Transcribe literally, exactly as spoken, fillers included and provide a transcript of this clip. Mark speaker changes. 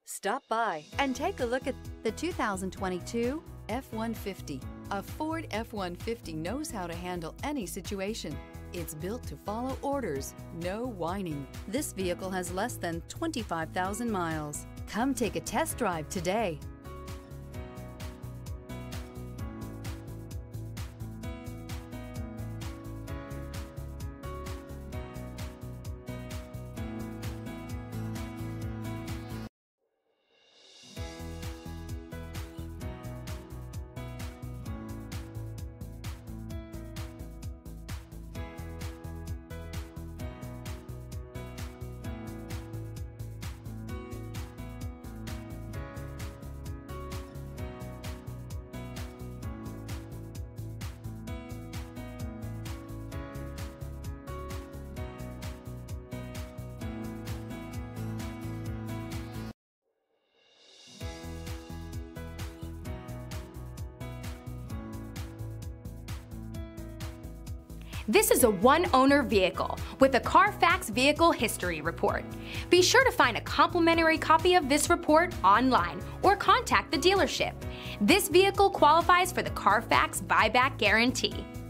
Speaker 1: Stop by and take a look at the two thousand twenty-two F one fifty. A Ford F one fifty knows how to handle any situation. It's built to follow orders, no whining. This vehicle has less than twenty-five thousand miles. Come take a test drive today.
Speaker 2: This is a one-owner vehicle with a Carfax Vehicle History Report. Be sure to find a complimentary copy of this report online or contact the dealership. This vehicle qualifies for the Carfax Buyback Guarantee.